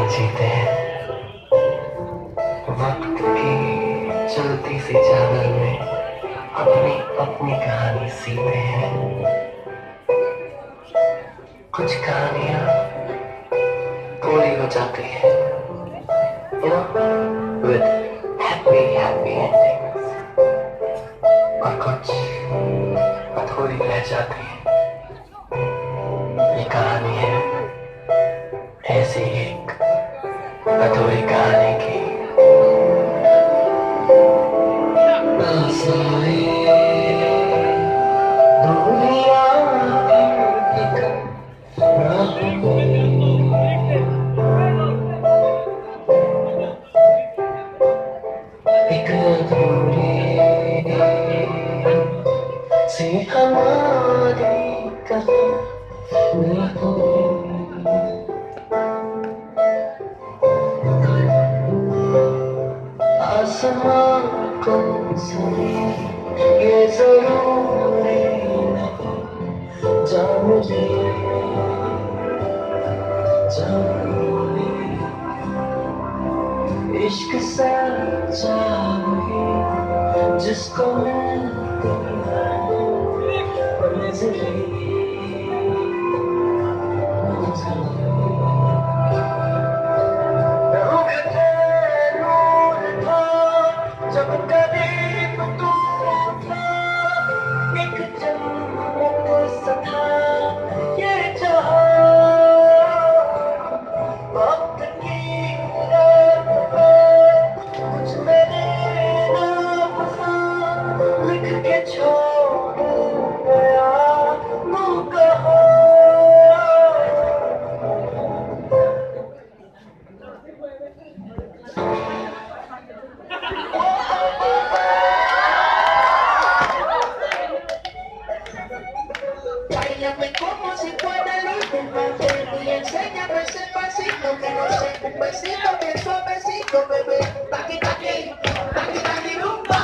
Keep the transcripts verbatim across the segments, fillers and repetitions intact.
जीते हैं। वक्त की चलती सी चादर में अपनी अपनी कहानी सीते हैं। कुछ कहानियां पूरी हो जाती हैं, you know, with happy happy endings, और कुछ अधूरी रह जाती है। ये कहानी है ऐसी एक अधूरी कहानी की। एक अधूरी सी हमारी कहानी आसमां को ये जरूरी नहीं, जान ले जरूरी इश्क सच्चा वही जिसको मिलती है मंजिलें। जब करीब तू था एक जन्नत सा था ये जहां, वक्त की राह पे कुछ मेरे नाम था लिख के छोड़ गया तू कहाँ। Báilame como si fuera libre, y enséñame ese pasito que no sé, un besito bien suavecito, bebé. Taqui, taqui, taqui, taqui, rumba.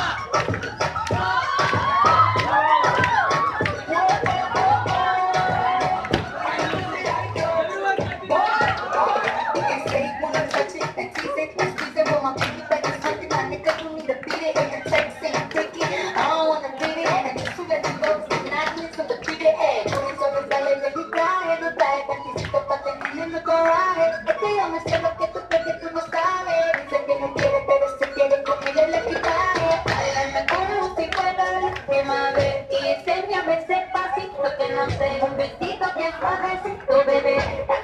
Me sé lo que tú crees que tú no sabes. Dice que no quiere, pero se quiere con ella le quitaré. Báilame como si fuera la última vez y enséñame ese pasito que no sé, un besito bien suavecito, bebé.